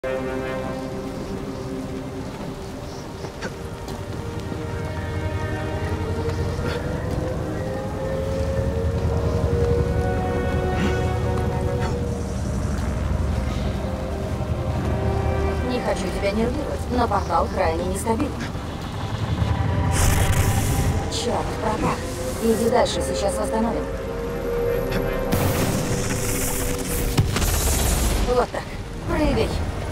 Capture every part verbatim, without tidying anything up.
Не хочу тебя нервировать, но портал крайне нестабилен. Черт, пропах. Иди дальше, сейчас восстановим. Вот так. Прыгай.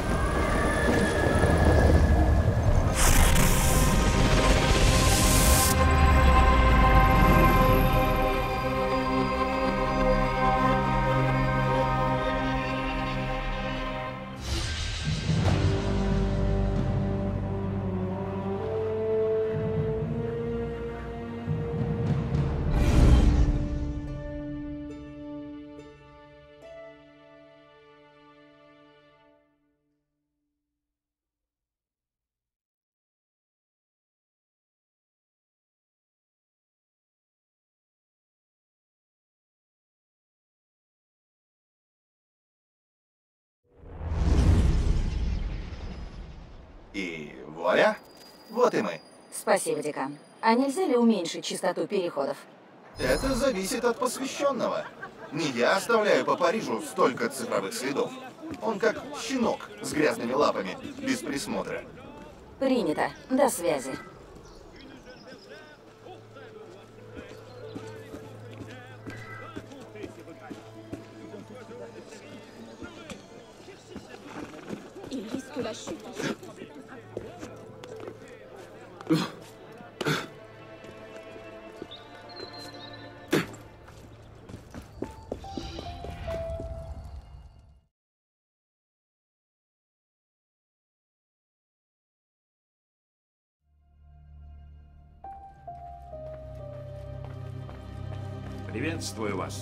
И вуаля, вот и мы. Спасибо, декан. А нельзя ли уменьшить частоту переходов? Это зависит от посвященного. Не я оставляю по Парижу столько цифровых следов. Он как щенок с грязными лапами, без присмотра. Принято. До связи. Il risque la chute. Приветствую вас.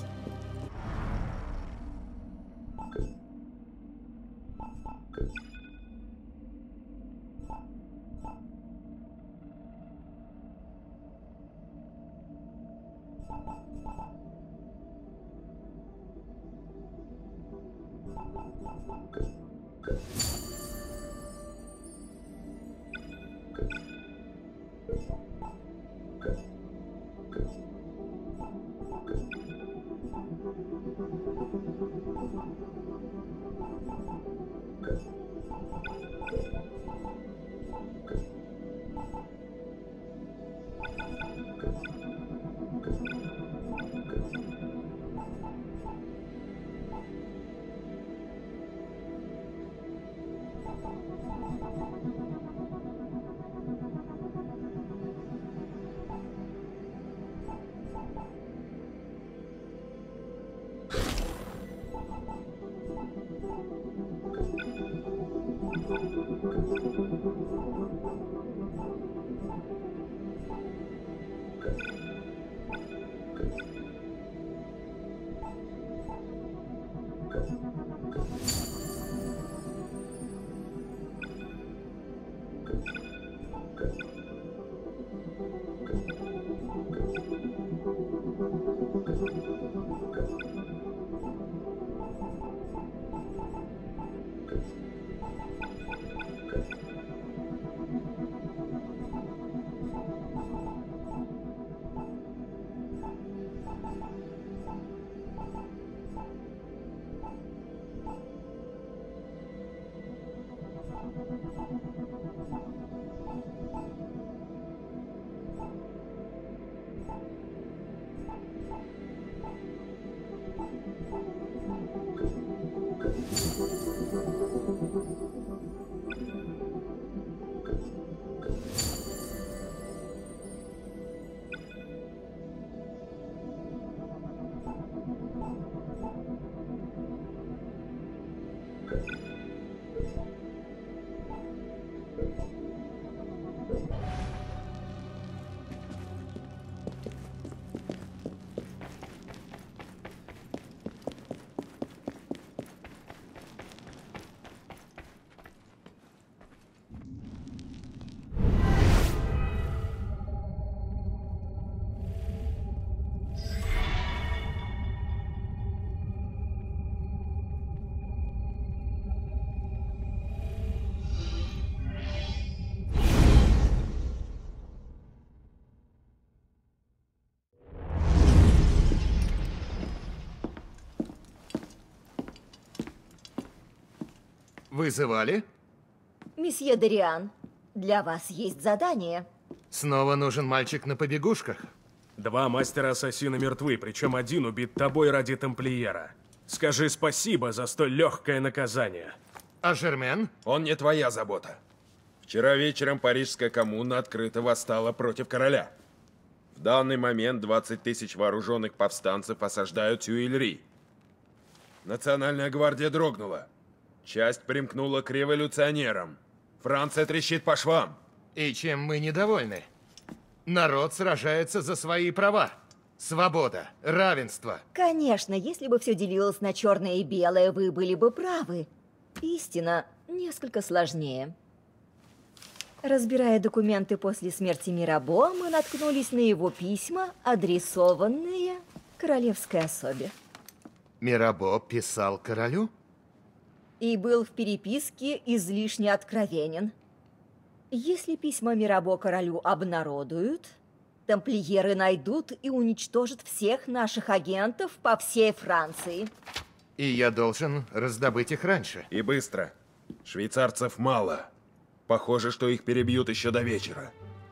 Вызывали? Месье Дориан, для вас есть задание. Снова нужен мальчик на побегушках? Два мастера-ассасина мертвы, причем один убит тобой ради тамплиера. Скажи спасибо за столь легкое наказание. А Жермен? Он не твоя забота. Вчера вечером парижская коммуна открыто восстала против короля. В данный момент двадцать тысяч вооруженных повстанцев осаждают Тюильри. Национальная гвардия дрогнула. Часть примкнула к революционерам. Франция трещит по швам. И чем мы недовольны? Народ сражается за свои права. Свобода, равенство. Конечно, если бы все делилось на черное и белое, вы были бы правы. Истина несколько сложнее. Разбирая документы после смерти Мирабо, мы наткнулись на его письма, адресованные королевской особе. Мирабо писал королю? И был в переписке излишне откровенен. Если письма Мирабо королю обнародуют, тамплиеры найдут и уничтожат всех наших агентов по всей Франции. И я должен раздобыть их раньше. И быстро. Швейцарцев мало. Похоже, что их перебьют еще до вечера.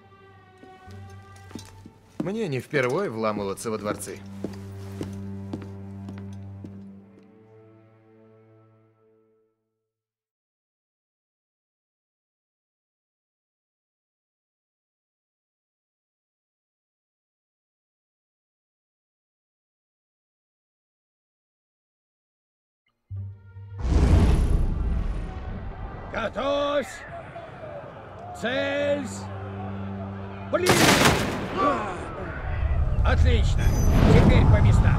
Мне не впервой вламываться во дворцы. Готовься! Цельсь! Блин! Отлично! Теперь по местам!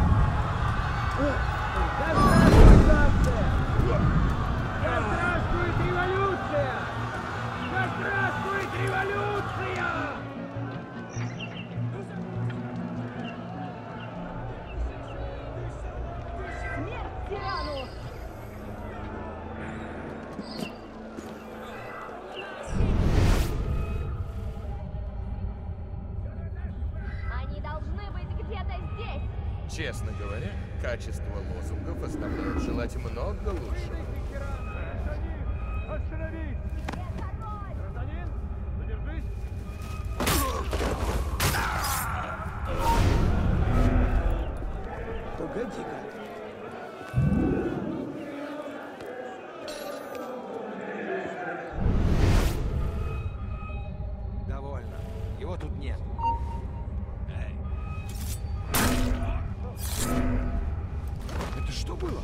Да здравствует Франция! Да здравствует революция! Да здравствует революция! Смерть тирану! Они должны быть где-то здесь! Честно говоря, качество лозунгов оставляет желать много лучшего. Остановись! Гражданин, задержись! Погоди-ка. Довольно. Его тут нет. Это что было?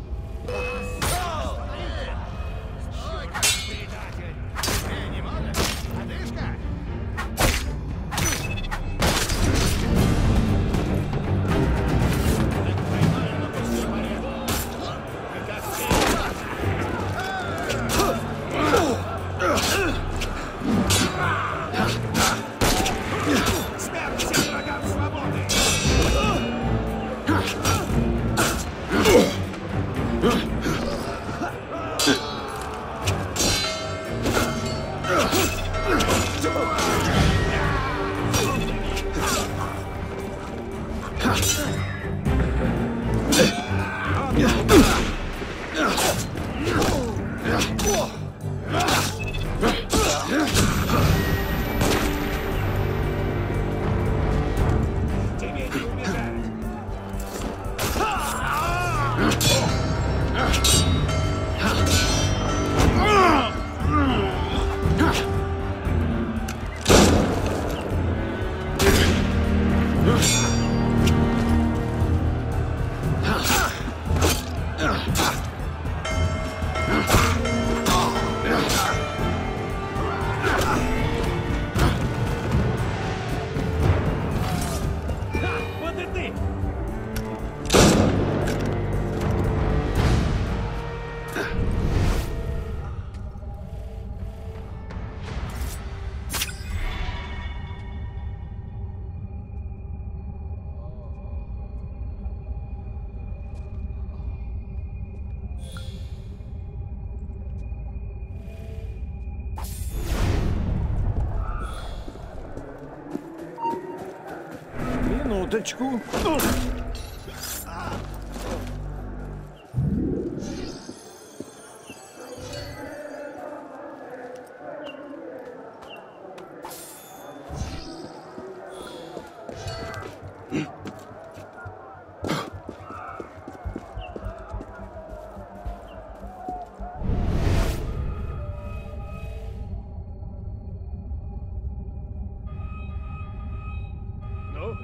Минуточку.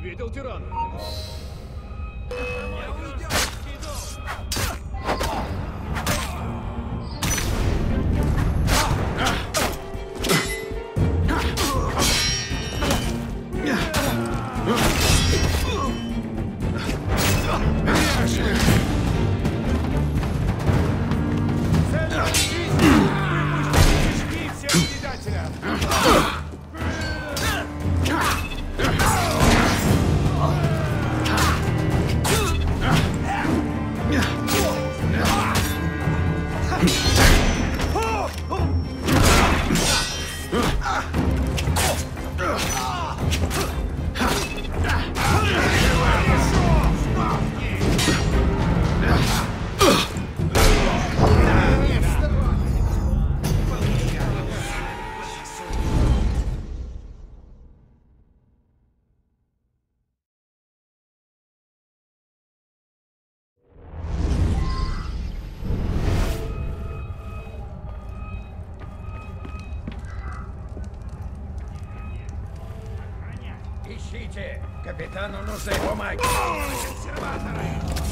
Увидел тирана. Ищите! Капитану нужны бумаги! Консерваторы!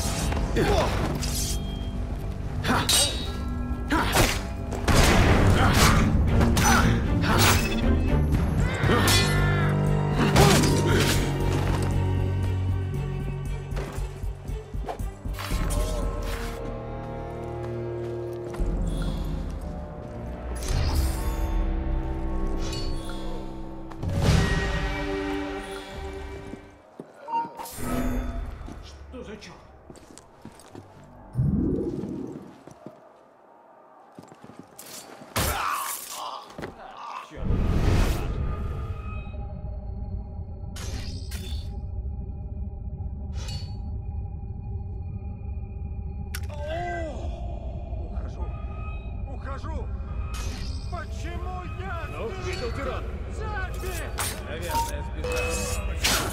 Что за черт? Ухожу! Ухожу! Почему я? Ну, видел тирана. Заби! Наверное, сбежал.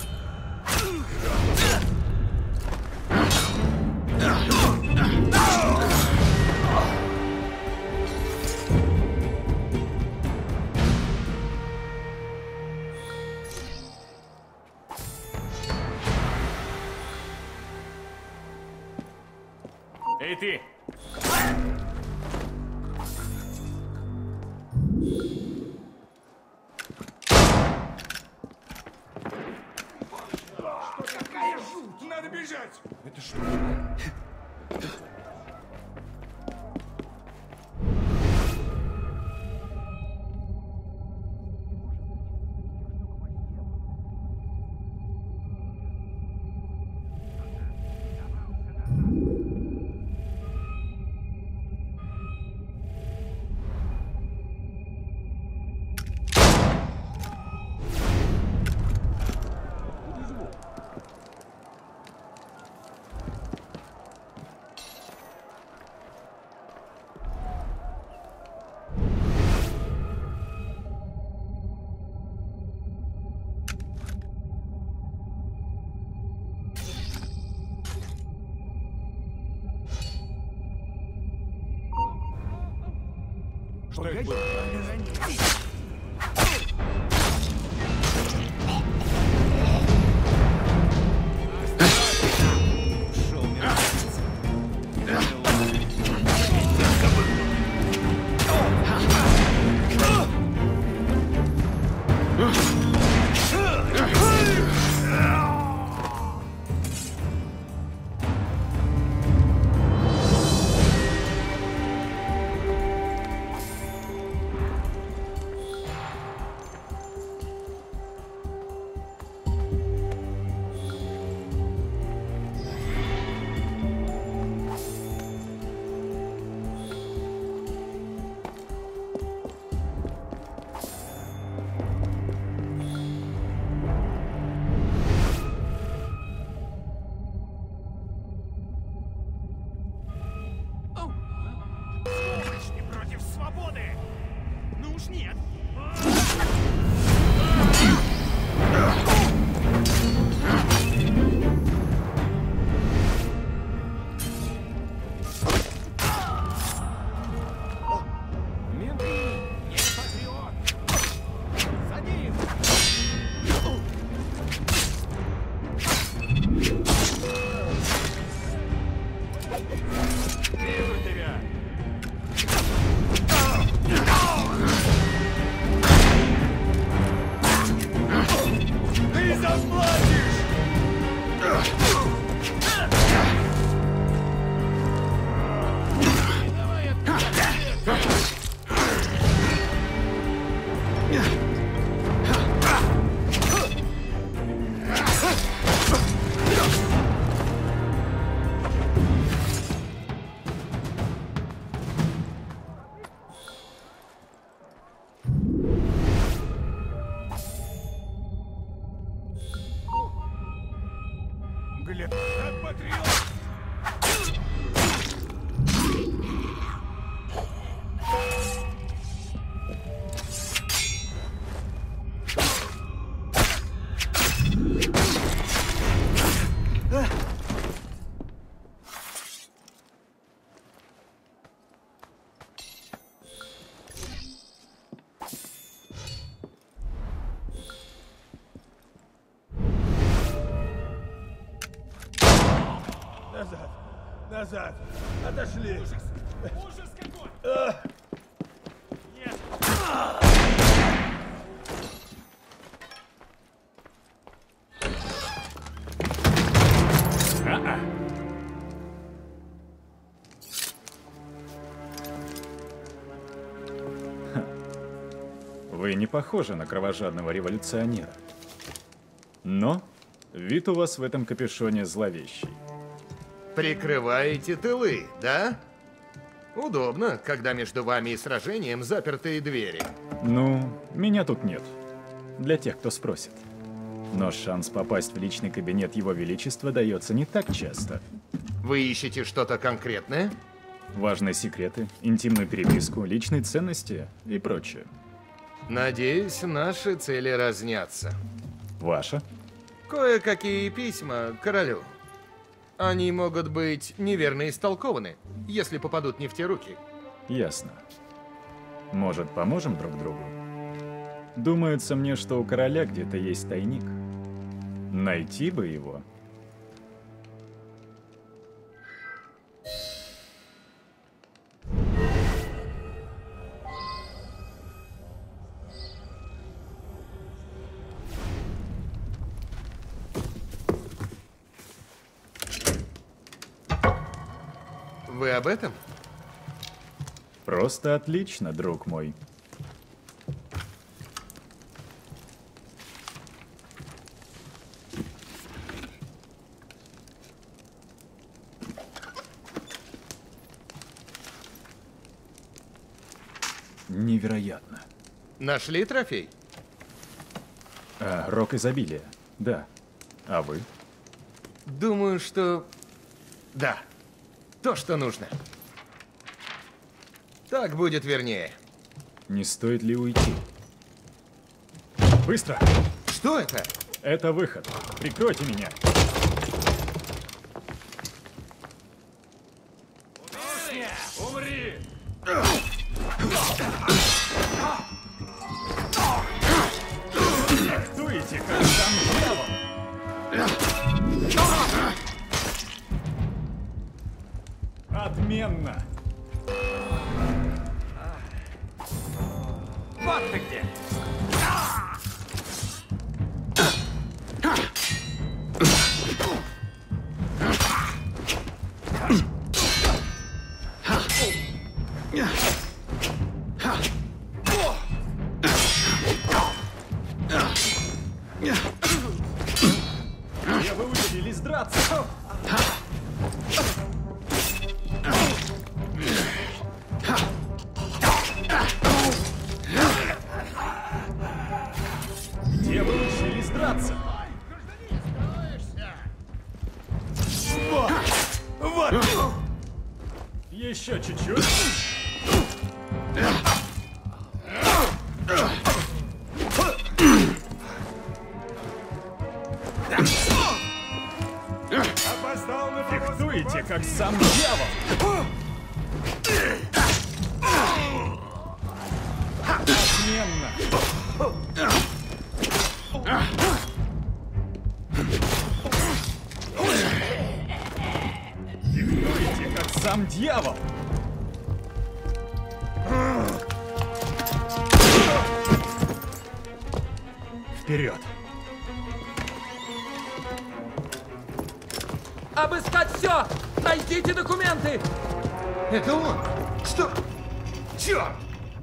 Эй, ты! Какая жуть! Надо бежать! Это что? Что это было? Назад! Отошли! Ужас! Ужас какой! Нет! А-а. Вы не похожи на кровожадного революционера. Но вид у вас в этом капюшоне зловещий. Прикрываете тылы, да? Удобно, когда между вами и сражением запертые двери. Ну, меня тут нет. Для тех, кто спросит. Но шанс попасть в личный кабинет Его Величества дается не так часто. Вы ищете что-то конкретное? Важные секреты, интимную переписку, личные ценности и прочее. Надеюсь, наши цели разнятся. Ваша? Кое-какие письма королю. Они могут быть неверно истолкованы, если попадут не в те руки. Ясно. Может, поможем друг другу? Думается мне, что у короля где-то есть тайник. Найти бы его. Вы об этом? Просто отлично, друг мой. Невероятно. Нашли трофей? А, рог изобилия, да. А вы? Думаю, что... Да. То, что нужно. Так будет вернее. Не стоит ли уйти? Быстро! Что это? Это выход. Прикройте меня. Умри! Дуете, как сам дьявол! Отменно! Вот ты где! Где вы учились драться? Где вы учились драться? Вот! Вот! Еще чуть-чуть. Опоздал на повозку! Фехтуете, как сам дьявол. Отменно. Фехтуете, как сам дьявол. Вперед. Обыскать все! Найдите документы! Это он! Что? Черт!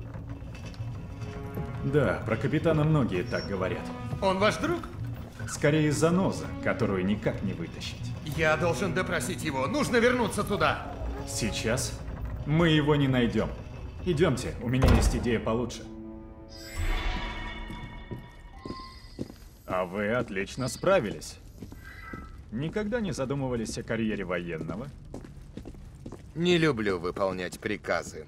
Да, про капитана многие так говорят. Он ваш друг? Скорее заноза, которую никак не вытащить. Я должен допросить его. Нужно вернуться туда. Сейчас мы его не найдем. Идемте, у меня есть идея получше. А вы отлично справились. Никогда не задумывались о карьере военного? Не люблю выполнять приказы.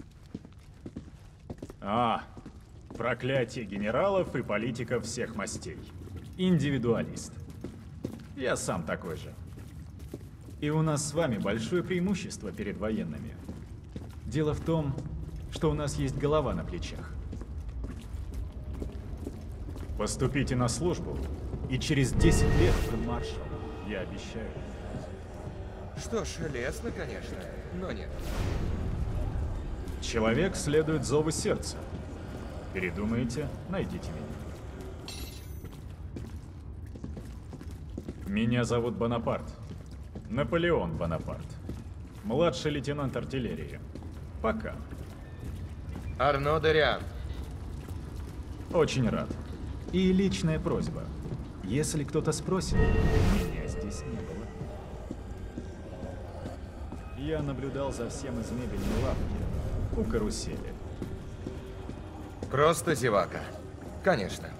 А, проклятие генералов и политиков всех мастей. Индивидуалист. Я сам такой же. И у нас с вами большое преимущество перед военными. Дело в том, что у нас есть голова на плечах. Поступите на службу, и через десять лет вы маршал. Я обещаю. Что ж, лестно, конечно, но нет. Человек следует зову сердца. Передумаете, найдите меня. Меня зовут Бонапарт. Наполеон Бонапарт. Младший лейтенант артиллерии. Пока. Арно Дориан. Очень рад. И личная просьба. Если кто-то спросит, меня здесь не было. Я наблюдал за всем из мебельной лавки у карусели. Просто зевака. Конечно.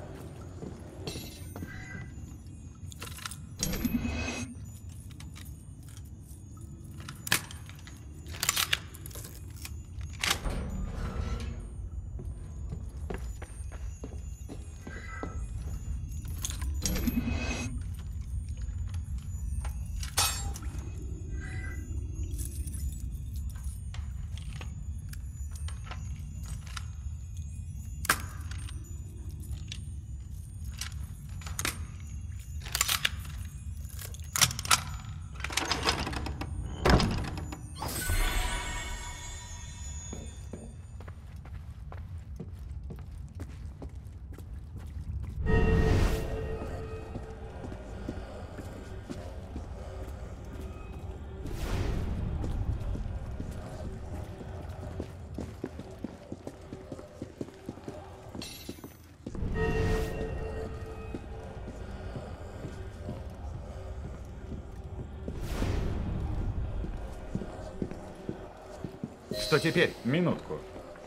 Что теперь? Минутку.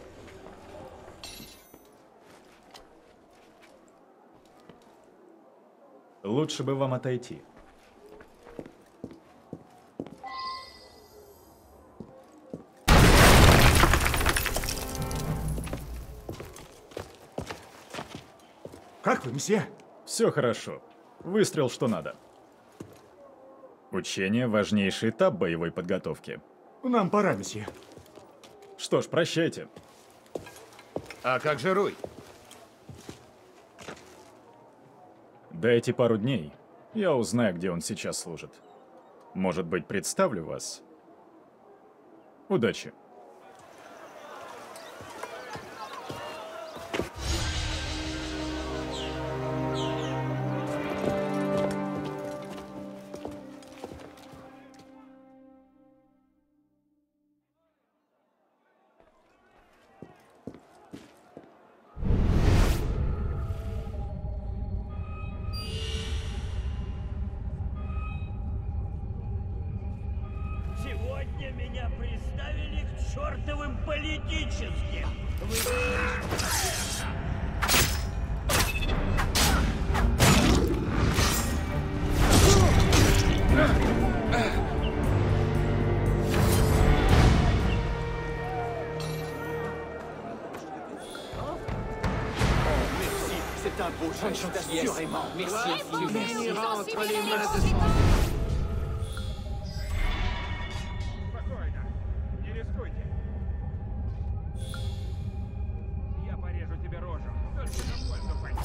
Лучше бы вам отойти. Как вы, месье? Все хорошо. Выстрел что надо. Учение – важнейший этап боевой подготовки. Нам пора, месье. Что ж, прощайте. А как же Руй? Дайте пару дней. Я узнаю, где он сейчас служит. Может быть, представлю вас? Удачи. Сегодня меня приставили к чертовым политическим. Вы... C'est un beau geste, assurément. Merci infiniment. Merci. Спокойно. Не рискуйте. Я порежу тебе рожу. Только на пользу пойдет.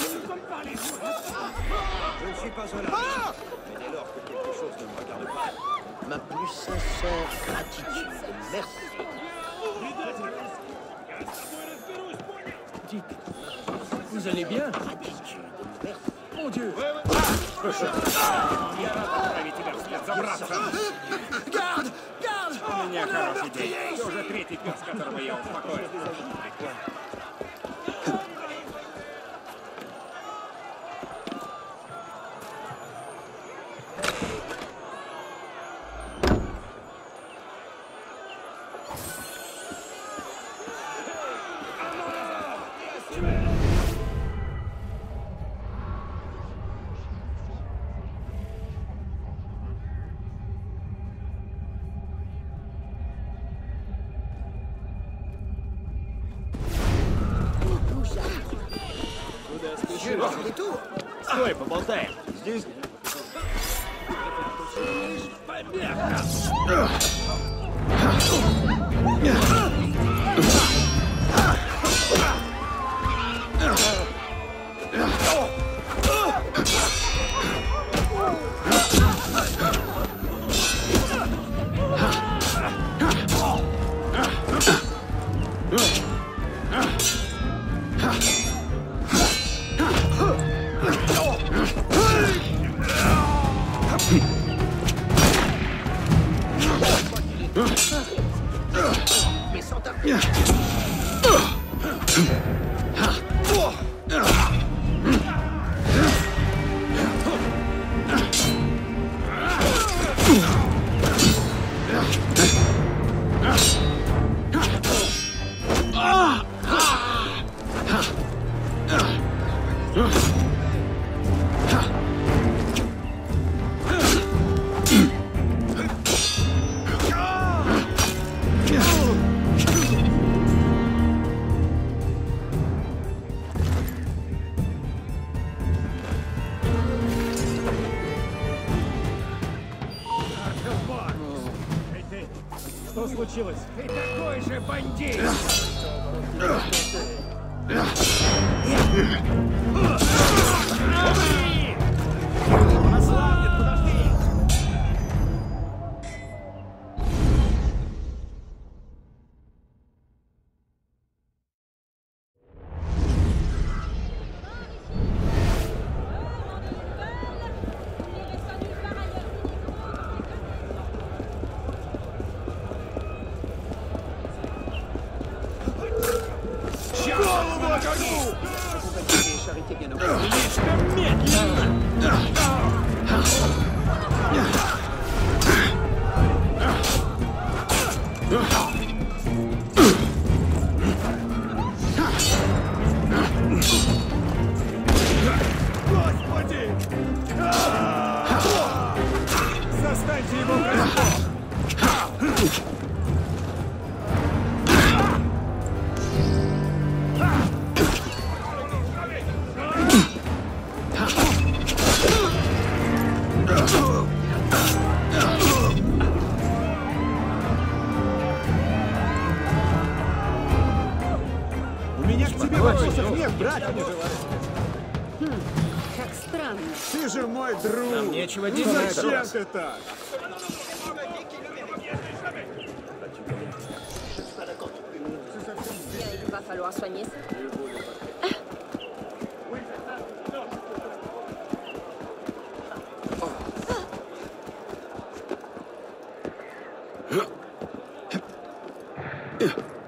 ne suis pas un lâche. Mais dès lors que quelque chose ne me regarde pas, ma plus sincère gratitude. Merci. Dites, vous allez bien? Gratitude. Merci. Mon Dieu. Garde! Garde! У меня хороший день. Ты уже третий пес, которого я успокоил. Стой, поболтаем. Здесь... Помеха! Mais sans tarder. Что случилось? Ты такой же бандит! Посланник, подожди! Слишком медленно! Господи! Застаньте его врасплох! У меня к тебе вопросов нет, братья! Хм, как странно. Ты же мой друг! Нам нечего делать. Зачем ты так? Il va falloir soigner ça. Yeah.